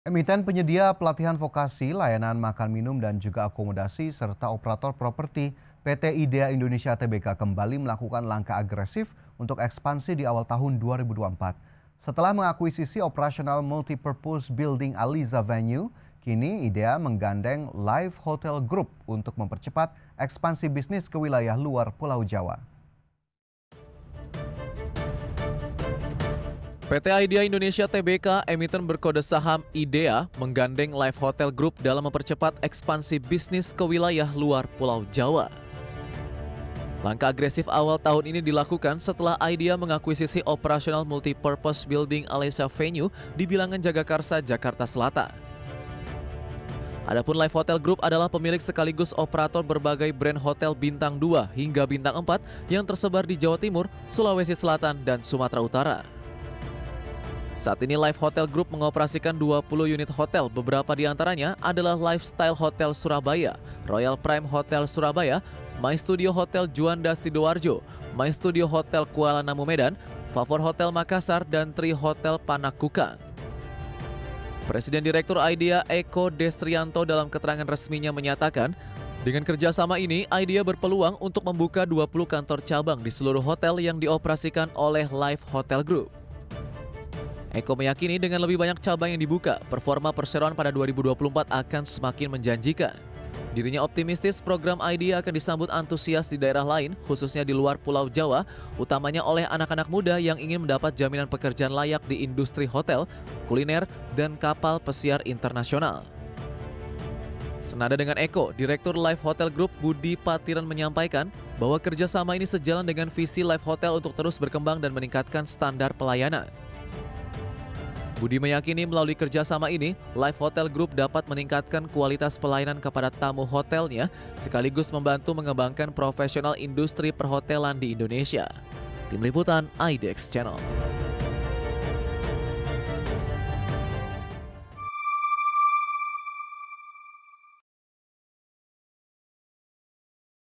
Emiten penyedia pelatihan vokasi, layanan makan minum dan juga akomodasi serta operator properti PT IDEA Indonesia Tbk kembali melakukan langkah agresif untuk ekspansi di awal tahun 2024. Setelah mengakuisisi operasional multipurpose building Aliza Venue, kini IDEA menggandeng Live Hotel Group untuk mempercepat ekspansi bisnis ke wilayah luar Pulau Jawa. PT IDEA Indonesia Tbk, emiten berkode saham IDEA, menggandeng Live Hotel Group dalam mempercepat ekspansi bisnis ke wilayah luar Pulau Jawa. Langkah agresif awal tahun ini dilakukan setelah IDEA mengakuisisi operasional multipurpose building Aliza Venue di Bilangan Jagakarsa, Jakarta Selatan. Adapun Live Hotel Group adalah pemilik sekaligus operator berbagai brand hotel bintang 2 hingga bintang 4 yang tersebar di Jawa Timur, Sulawesi Selatan, dan Sumatera Utara. Saat ini Live Hotel Group mengoperasikan 20 unit hotel, beberapa di antaranya adalah Lifestyle Hotel Surabaya, Royal Prime Hotel Surabaya, My Studio Hotel Juanda Sidoarjo, My Studio Hotel Kuala Namu Medan, Favor Hotel Makassar, dan Tri Hotel Panakukang. Presiden Direktur IDEA Eko Destrianto dalam keterangan resminya menyatakan, dengan kerjasama ini, IDEA berpeluang untuk membuka 20 kantor cabang di seluruh hotel yang dioperasikan oleh Live Hotel Group. Eko meyakini dengan lebih banyak cabang yang dibuka, performa perseroan pada 2024 akan semakin menjanjikan. Dirinya optimistis program IDEA akan disambut antusias di daerah lain, khususnya di luar Pulau Jawa, utamanya oleh anak-anak muda yang ingin mendapat jaminan pekerjaan layak di industri hotel, kuliner, dan kapal pesiar internasional. Senada dengan Eko, Direktur Live Hotel Group Budi Patiran menyampaikan bahwa kerjasama ini sejalan dengan visi Live Hotel untuk terus berkembang dan meningkatkan standar pelayanan. Budi meyakini melalui kerjasama ini, Live Hotel Group dapat meningkatkan kualitas pelayanan kepada tamu hotelnya, sekaligus membantu mengembangkan profesional industri perhotelan di Indonesia. Tim Liputan IDEX Channel.